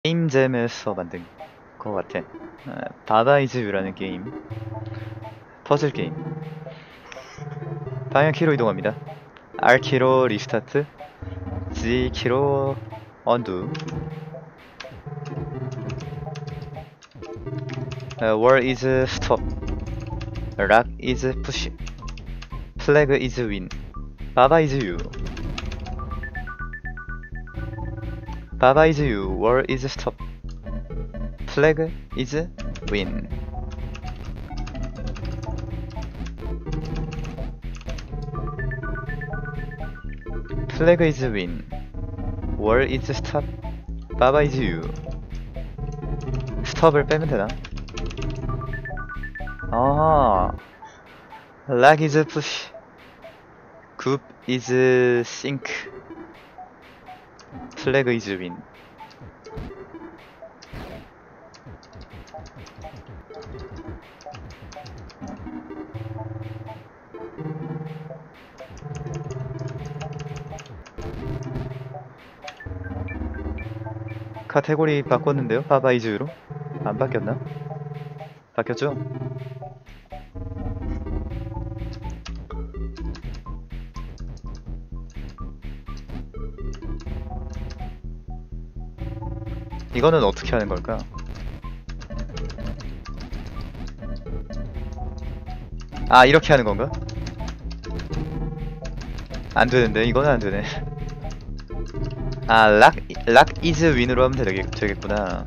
게임잼에서 만든 것 같아. 바바이즈유라는 게임. 퍼즐 게임. 방향키로 이동합니다. R키로 리스타트, G키로 언두. Wall is stop, Rock is push, Flag is win. 바바이즈유. 바바이즈유. Wall is stop, Flag is win. Flag is win. Wall is stop. 바바 is you. 스톱을 빼면 되나? 아, lag is push. Group is sink. Flag is win. 카테고리 바꿨는데요? 바바이즈로? 안 바뀌었나? 바뀌었죠? 이거는 어떻게 하는 걸까? 아, 이렇게 하는 건가? 안 되는데, 이거는 안 되네. 아, 락 is win으로 하면 되겠구나.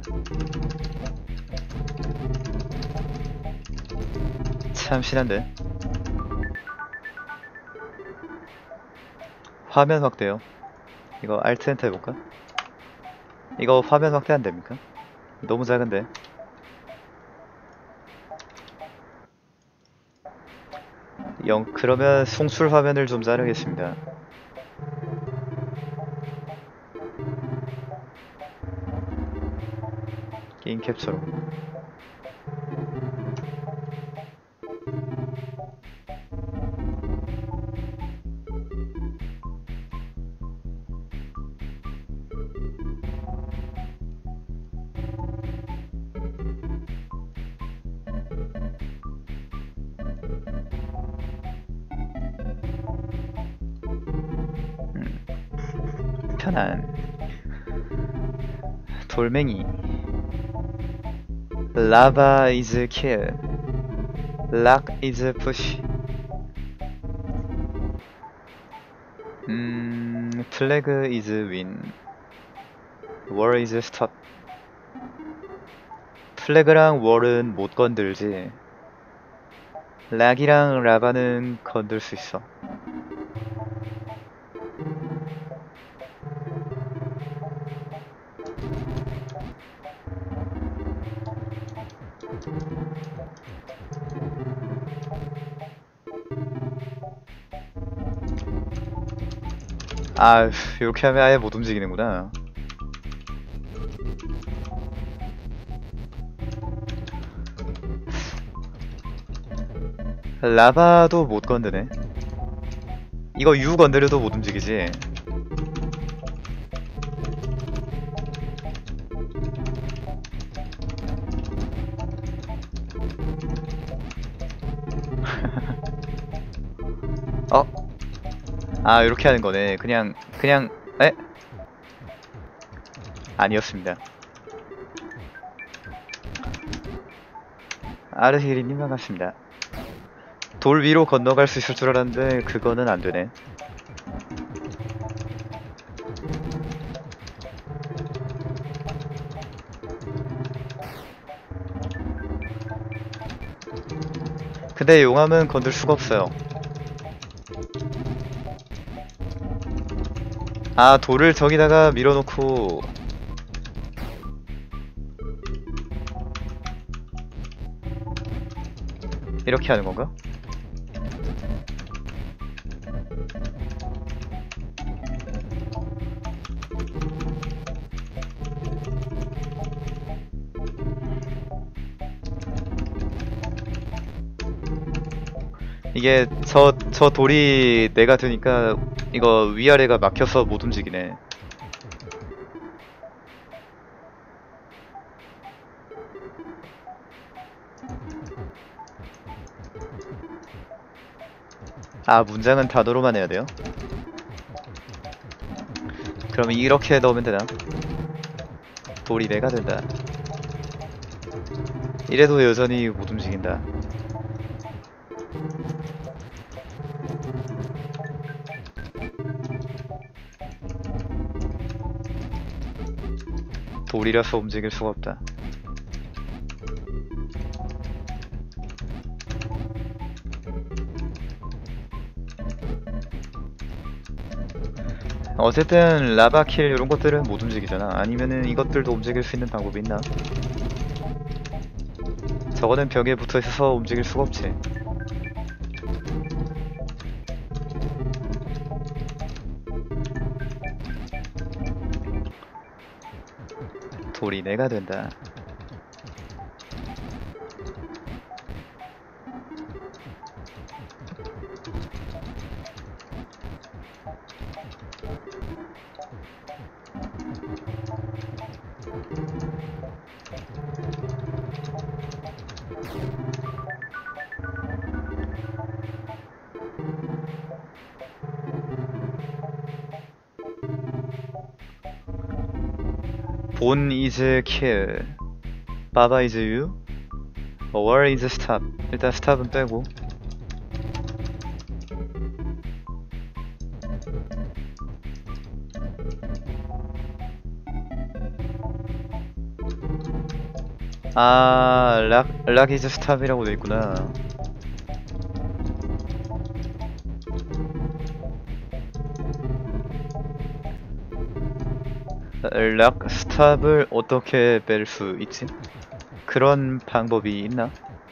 참 신한데. 화면 확대요. 이거 Alt 엔터 해볼까? 이거 화면 확대 안 됩니까? 너무 작은데. 그러면 송출 화면을 좀 자르겠습니다. 게임 캡처로. 편안. 돌멩이. Lava is kill. Rock is push. Flag is win. Wall is stop. 플래그랑 월은 못 건들지. 락이랑 라바는 건들 수 있어. 아, 이렇게 하면 아예 못 움직이는구나. 라바도 못 건드네. 이거 U 건드려도 못 움직이지. 어? 아, 이렇게 하는 거네. 그냥 에? 아니었습니다. 아르히리님 반갑습니다. 돌 위로 건너갈 수 있을 줄 알았는데 그거는 안 되네. 근데 용암은 건들 수가 없어요. 아, 돌을 저기다가 밀어놓고 이렇게 하는 건가? 이게 저 돌이 내가 드니까 이거 위아래가 막혀서 못 움직이네. 아, 문장은 단어로만 해야 돼요? 그럼 이렇게 넣으면 되나? 돌이 내가 된다. 이래도 여전히 못 움직인다. 돌이라서 움직일 수가 없다. 어쨌든 라바킬 이런 것들은 못 움직이잖아. 아니면은 이것들도 움직일 수 있는 방법이 있나? 저거는 벽에 붙어 있어서 움직일 수가 없지. 돌이 내가 된다. 본 is kill, 바바 is you, where is stop. 일단 stop은 빼고. 아, 락 is stop이라고 돼있구나. 락 스탑을 어떻게 뺄 수 있지? 그런 방법이 있나?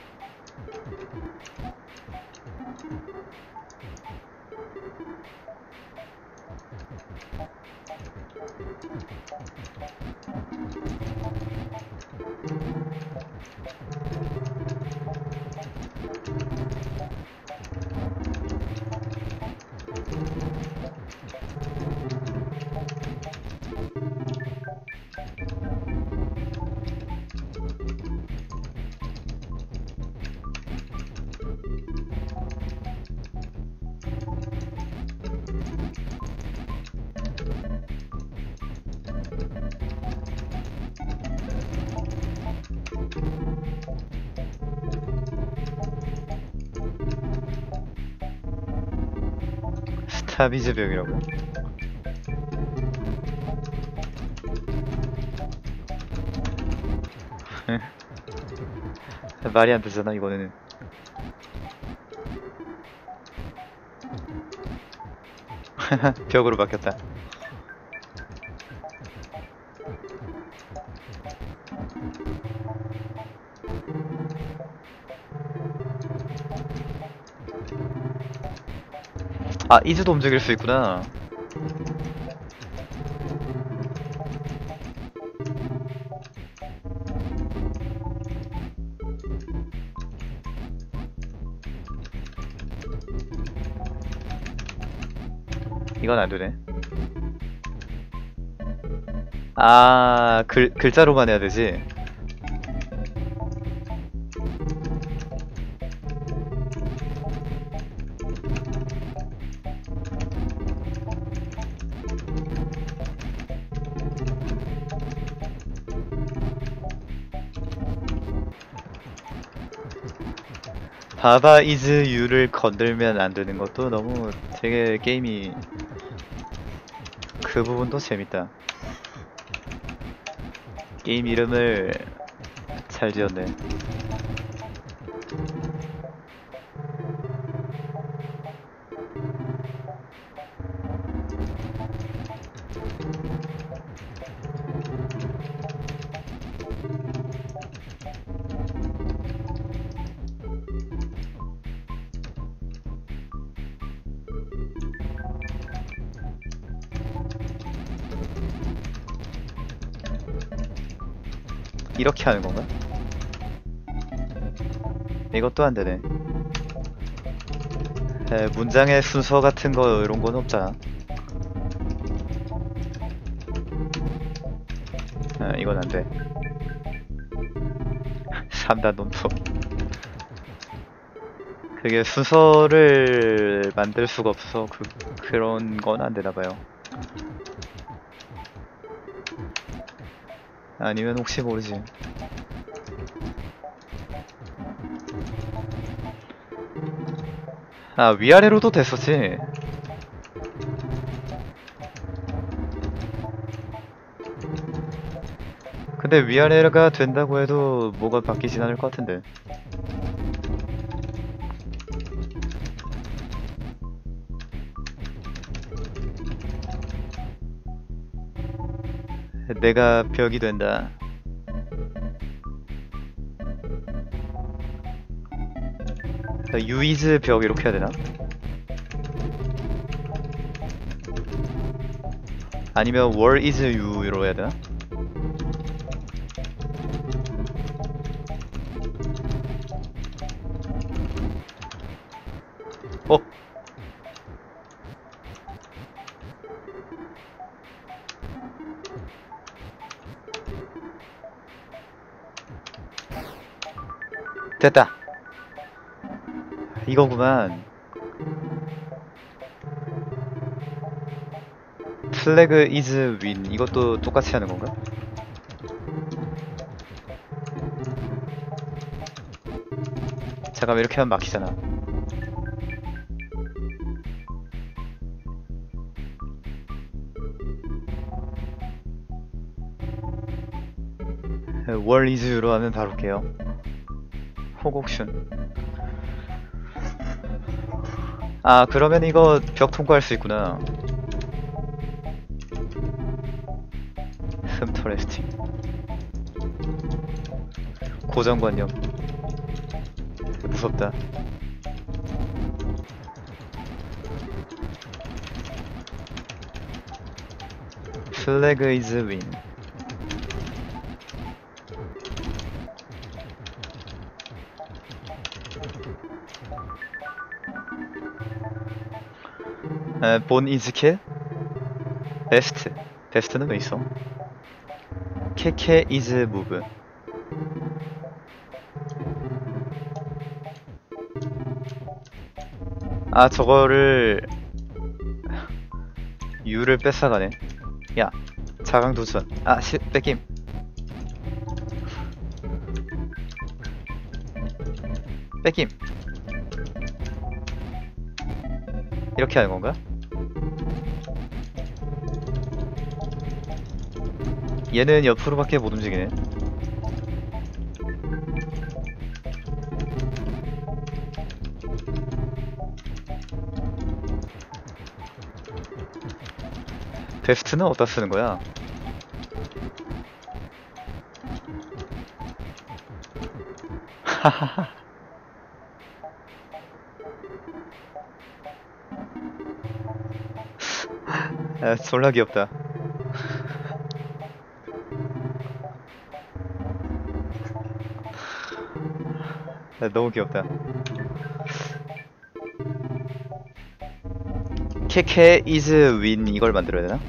스타비즈 벽이라고? 말이 안 되잖아, 이거는. 벽으로 바뀌었다. 아, 이즈도 움직일 수 있구나. 이건 안 되네. 아, 글자로만 해야 되지. 바바 이즈 유를 건들면 안 되는 것도 너무 되게 게임이 그 부분도 재밌다. 게임 이름을 잘 지었네. 이렇게 하는 건가? 이것도 안 되네. 문장의 순서 같은 거 이런 건 없잖아. 이건 안 돼. 3단 논법. 그게 순서를 만들 수가 없어서 그런 건 안 되나 봐요. 아니면 혹시 모르지. 아, 위아래로도 됐었지. 근데 위아래가 된다고 해도 뭐가 바뀌진 않을 것 같은데. 내가 벽이 된다. 유이즈 벽 이렇게 해야 되나? 아니면 월 이즈 유로 해야 되나? 어? 됐다. 이거구만. 플래그 이즈 윈. 이것도 똑같이 하는 건가? 잠깐만, 이렇게 하면 막히잖아. 월 이즈 유로 하면 바로 올게요. 호곡슌. 아, 그러면 이거 벽 통과할 수 있구나. 흠터레스팅. 고정관념. 무섭다. 플래그 이즈 윈. 본 이즈 킬? 베스트. 베스트는 왜 있어? 케케 이즈 무브. 아, 저거를 유를 뺏어가네. 야, 자강도전. 아, 뺏김. 뺏김. 이렇게 하는 건가? 얘는 옆으로밖에 못 움직이네. 베스트는 어디다 쓰는 거야? 하하하. 아, 졸라 귀엽다. 아, 너무 귀엽다. 케케 이즈 윈 이걸 만들어야 되나?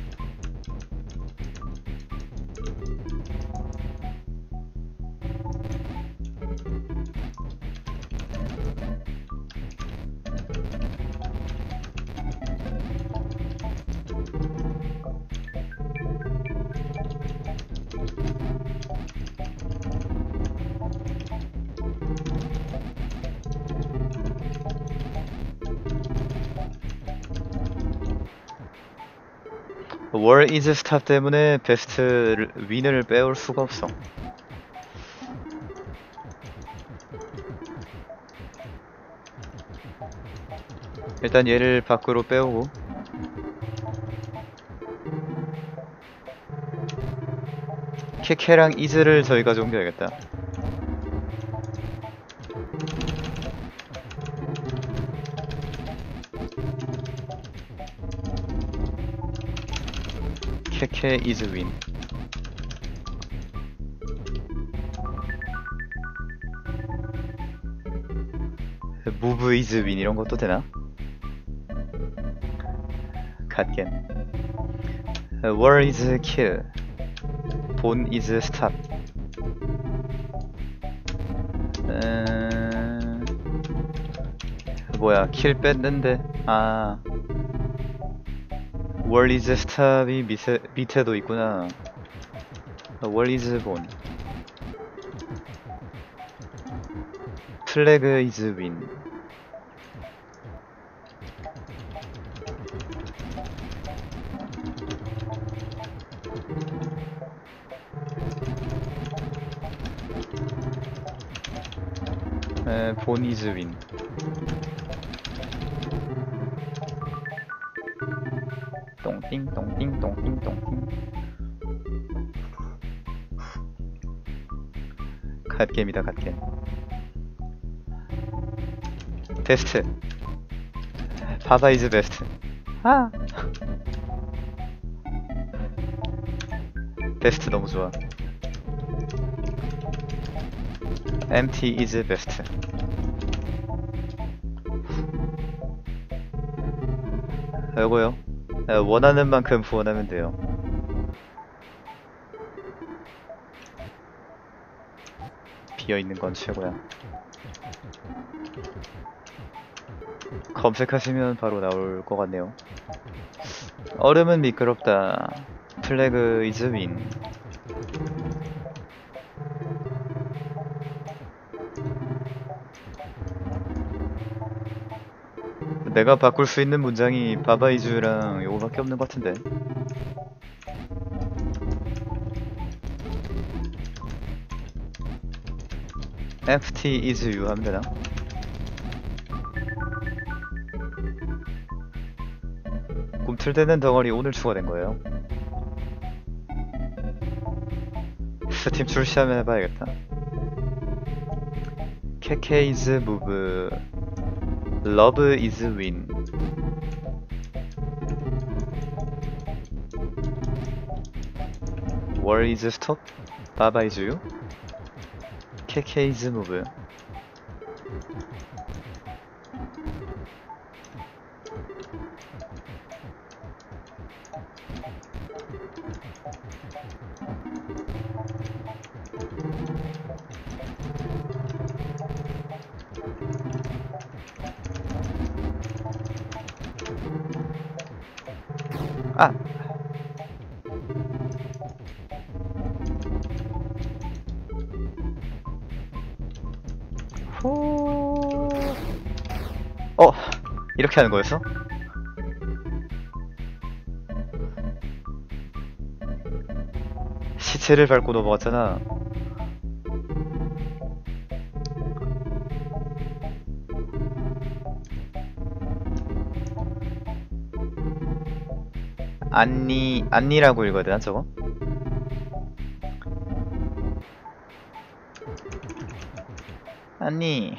월 이즈 스탑 때문에 베스트 윈을 빼올 수가 없어. 일단 얘를 밖으로 빼오고 케케랑 이즈를 저희가 좀 옮겨야겠다. 케케 이즈 윈. 무브 이즈 윈 이런 것도 되나? 갓겐. 월 이즈 킬. 본 이즈 스탑. 뭐야, 킬 뺐는데. 아, 월리즈 스탑이 밑에도 있구나. 월리즈 본. 플래그 이즈 윈. 본 이즈 윈. 똥띵 똥띵 똥띵 똥띵. 갓겜이다 갓겜. 베스트. 바바 이즈 베스트. 아 베스트 너무 좋아. MT is best. 요거요. 원하는 만큼 후원하면 돼요. 비어있는 건 최고야. 검색하시면 바로 나올 것 같네요. 얼음은 미끄럽다. 플래그 is win. 내가 바꿀 수 있는 문장이 바바이즈랑 요거밖에 없는 것 같은데. FT is you 하면 되나? 꿈틀대는 덩어리 오늘 추가된 거예요. 스팀 출시하면 해봐야겠다. KK is move. Love is win. War is stop. Baba is you. KK is move. 아! 호... 이렇게 하는 거였어? 시체를 밟고 넘어갔잖아. 안니라고 읽어야 되나 저거? 애니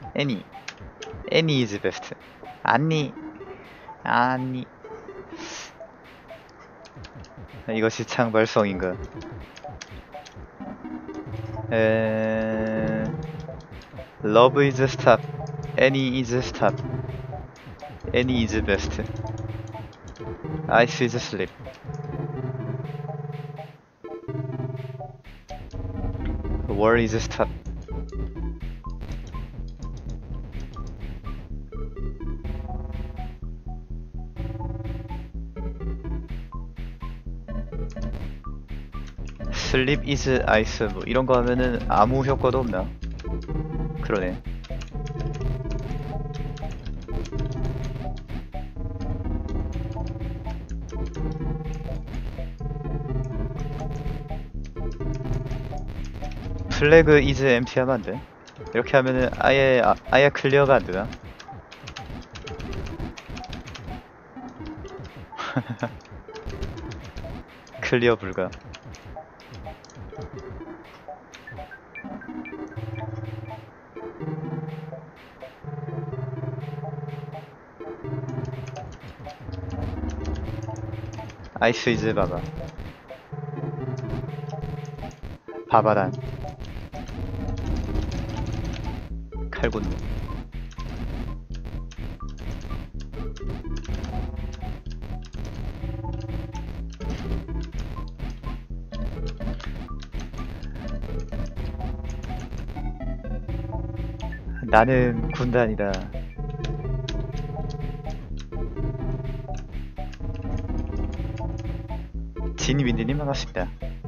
is best. 안니 이것이 창발성인가? Love is stop. Any is stop. Any is best. Ice is sleep. War is stop. Sleep is ice. 뭐 이런 거 하면은 아무 효과도 없나? 그러네. 플래그 is empty 하면 안 돼? 이렇게 하면은 아예 클리어가 안 되나? 클리어 불가. 아이스 이즈 바바. 바바란 칼군무. 나는 군단이다. 진윈디님 반갑습니다.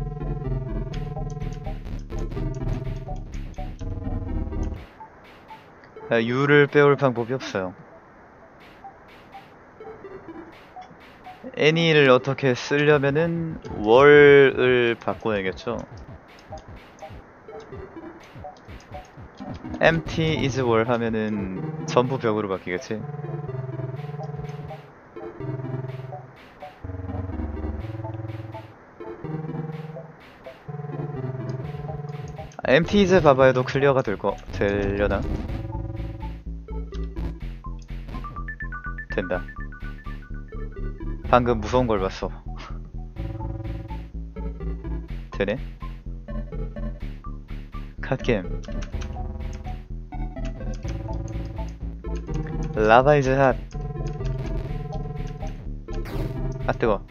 U를 빼올 방법이 없어요. Any를 어떻게 쓰려면은 월을 바꿔야겠죠. empty is wall 하면은 전부 벽으로 바뀌겠지. empty is 봐봐야도 클리어가 되려나? 된다. 방금 무서운 걸 봤어. 되네? 갓겜. 라바 이즈 핫. 아 뜨거.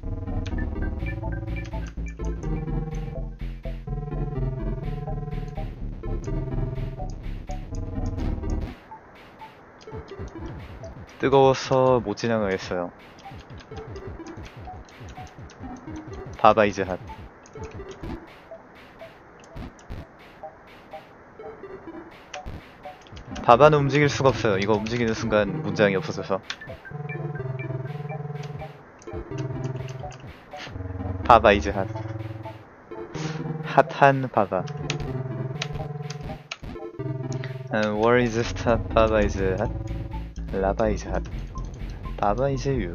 뜨거워서 못 지나가겠어요. 바바 이즈 핫. 바바는 움직일 수가 없어요. 이거 움직이는 순간 문장이 없어져서. 바바 이즈 핫. 핫한 바바. Where is stop? 바바 이즈 핫. 라바 이즈 핫. 바바 이즈 유.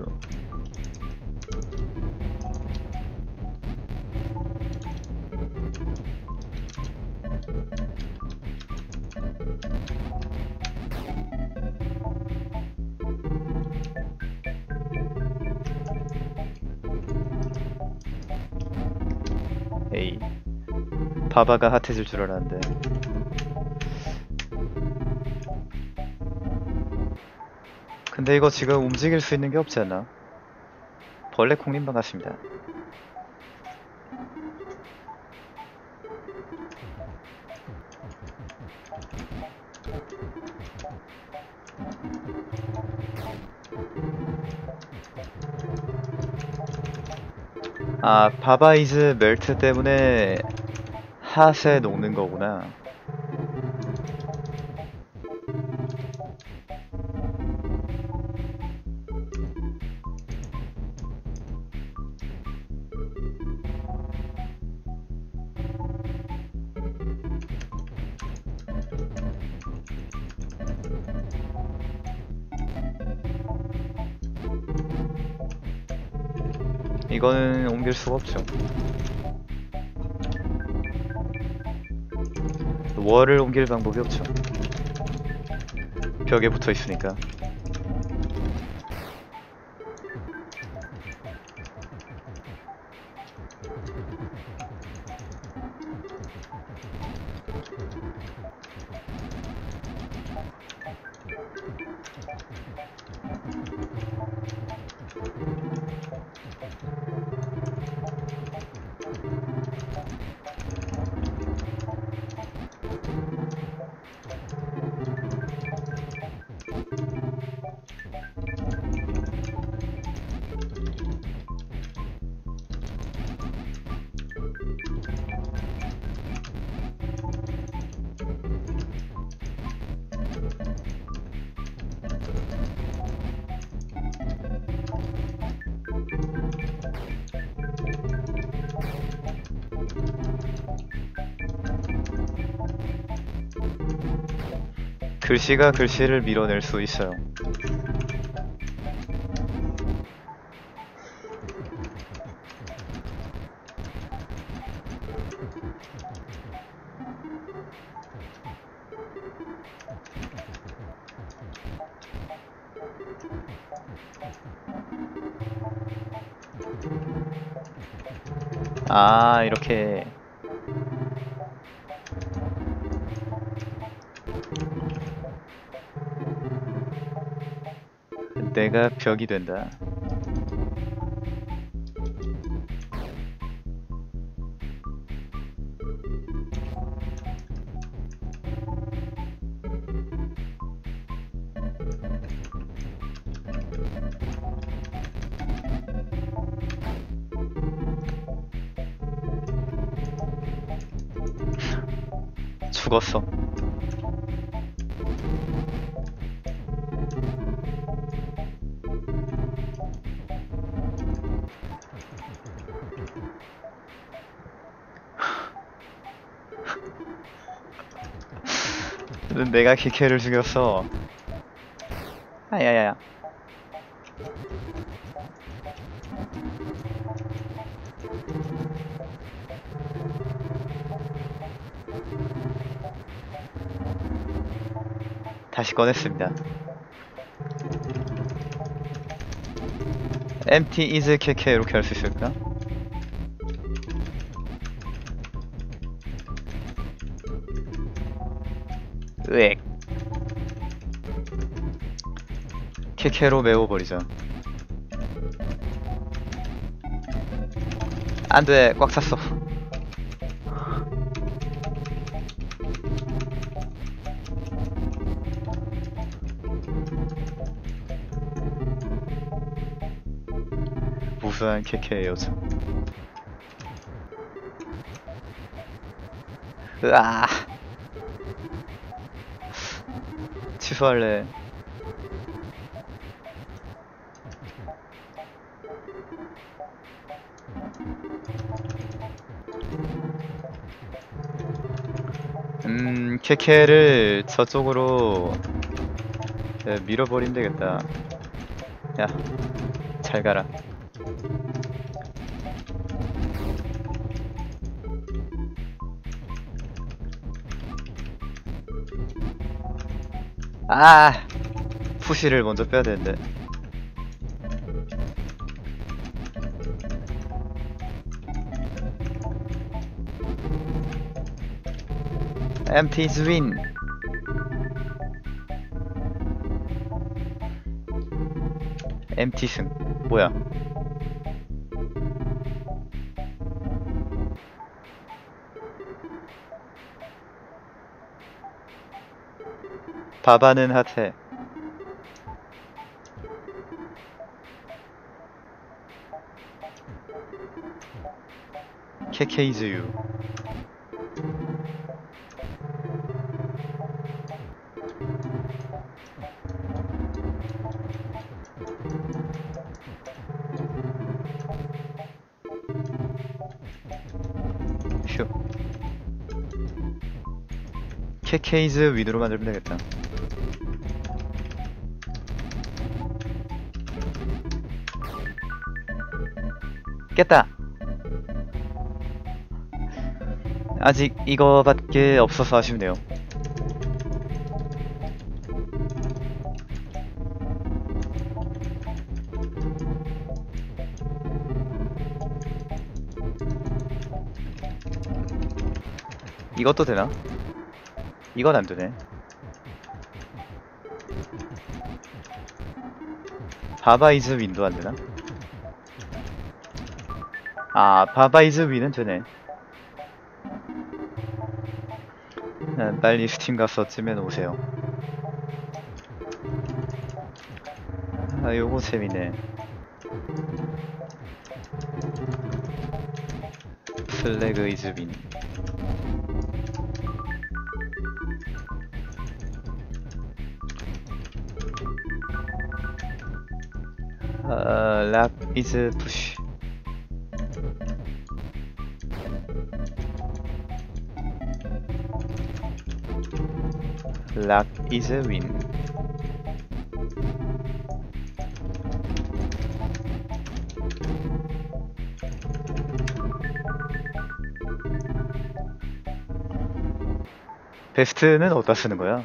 에이, 바바가 핫해질 줄 알았는데. 근데 이거 지금 움직일 수 있는 게 없지 않나? 벌레콩님 반갑습니다. 아, 바바이즈 멜트 때문에 핫에 녹는 거구나. 이거는 옮길 수가 없죠. 월을 옮길 방법이 없죠. 벽에 붙어 있으니까. 글씨가 글씨를 밀어낼 수 있어요. 아, 이렇게. 내가 벽이 된다. 죽었어. 내가 키케를 죽였어. 아야야야. 다시 꺼냈습니다. empty is KK 이렇게 할 수 있을까? 으액. KK로 메워버리자. 안돼, 꽉 찼어. 무수한 KK예요, 저. 으아. 취소할래. KK를 저쪽으로 밀어버리면 되겠다. 야, 잘 가라. 아, 푸시를 먼저 빼야 되는데. empty's win. empty 승. 뭐야? 바바는 하태. KK's you. 휴. KK's win으로 만들면 되겠다. 깼다. 아직 이거밖에 없어서 아쉽네요. 이것도 되나? 이건 안 되네. 바바이즈 윈도 안 되나? 아, 바바이즈 윈은 되네. 빨리 스팀 가서 쯤에 놓으세요. 아, 요거 재미네. 플래그 이즈 윈. 랍 이즈 푸시. 락 이즈 윈. 베스트는 어디다 쓰는 거야?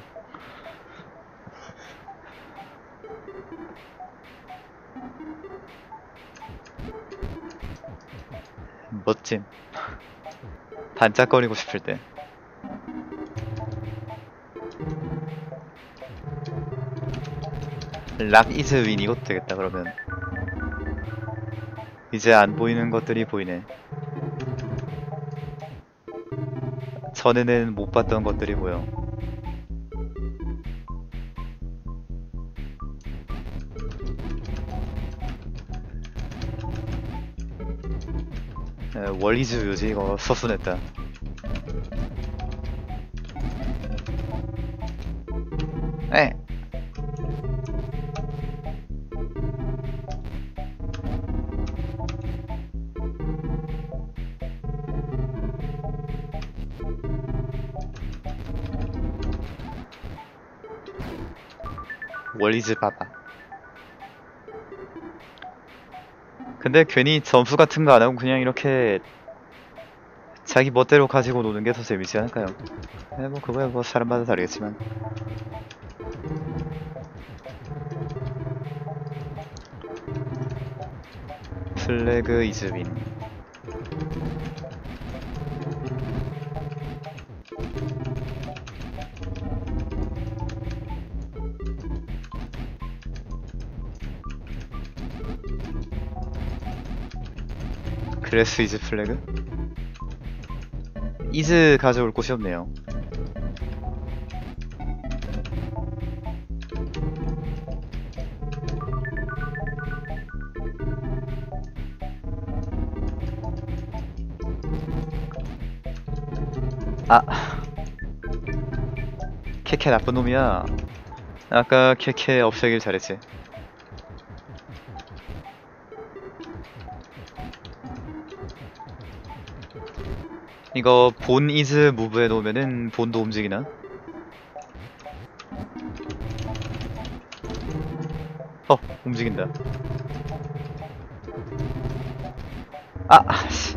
멋짐. 반짝거리고 싶을 때. 락 이즈 윈 이것도 되겠다. 그러면 이제 안 보이는 것들이 보이네. 전에는 못 봤던 것들이 보여. 월이즈 묘지 이거 서순했다. 에. 월리즈 봐봐. 근데 괜히 점수 같은 거 안 하고 그냥 이렇게 자기 멋대로 가지고 노는 게 더 재밌지 않을까요? 네, 뭐 그거야 뭐 사람마다 다르겠지만. 플래그 이즈 윈. 그레스 이즈 플래그? 이즈 가져올 곳이 없네요. 아, 케케 나쁜 놈이야. 아까 케케 없애길 잘했지. 이거 본 이즈 무브에 놓으면은 본도 움직이나? 움직인다. 씨.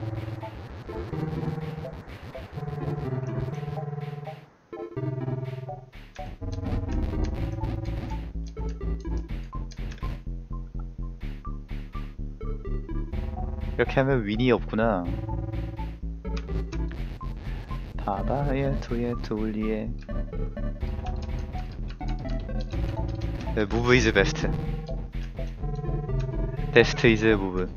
이렇게 하면 윈이 없구나. 바바에 투에 둘리에. 네, 무브 이즈 베스트. 베스트 이즈 무브.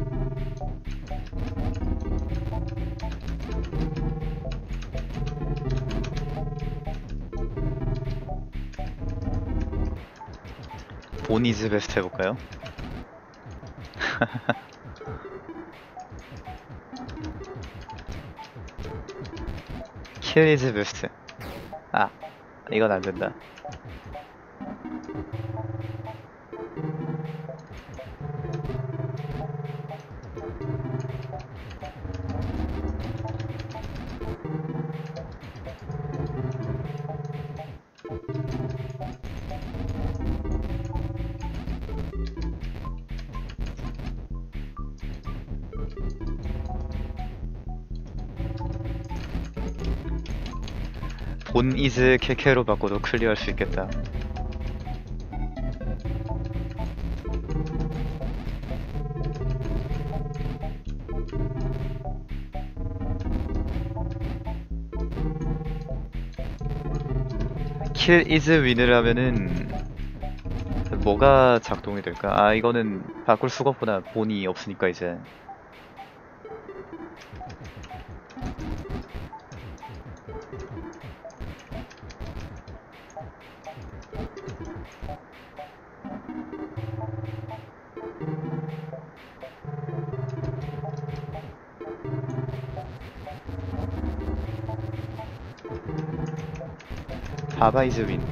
본 이즈 베스트 해볼까요? 킬 이즈 베스트. 이건 안 된다. 본 이즈 케케로 바꿔도 클리어할 수 있겠다. 킬 이즈 윈을 하면은 뭐가 작동이 될까? 이거는 바꿀 수가 없구나. 본이 없으니까 이제. 바바 이즈 윈.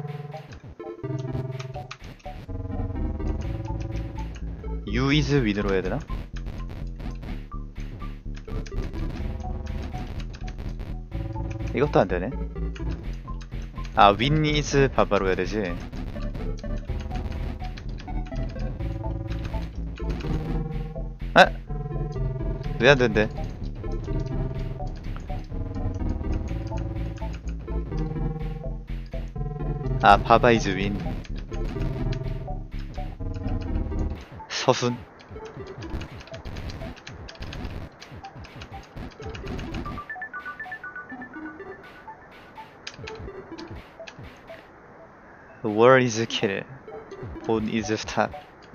유 이즈 윈으로 해야 되나? 이것도 안 되네. 윈 이즈 바바로 해야 되지. 왜 안 된대? 바바 이즈 윈. 서순. War is kill. Bone is stop.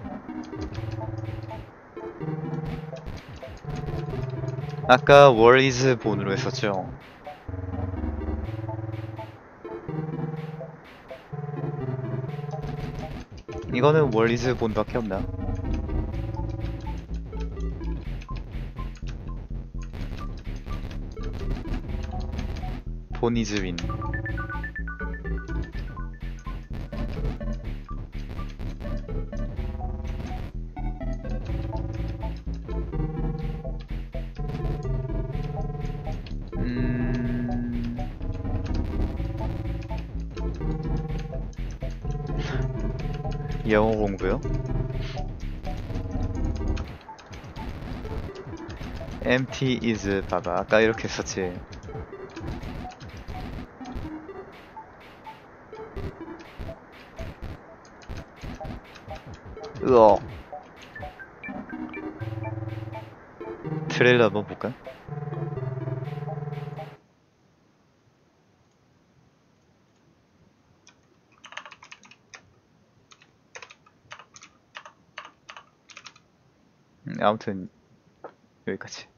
아까 War is bone으로 했었죠. 이거는 War is bone밖에 없나? Bone is win. 영어 공부요? empty is 봐봐 아까 이렇게 썼지. 으어 트레일러 한번 볼까? 아무튼 여기까지.